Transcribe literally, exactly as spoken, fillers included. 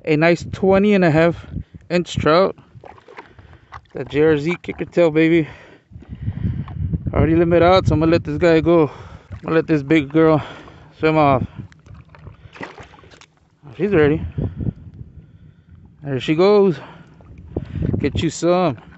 a nice twenty and a half inch trout. That J R Z kicker tail, baby. Already limit out, so I'm gonna let this guy go. I'm gonna let this big girl swim off. She's ready. There she goes. Get you some.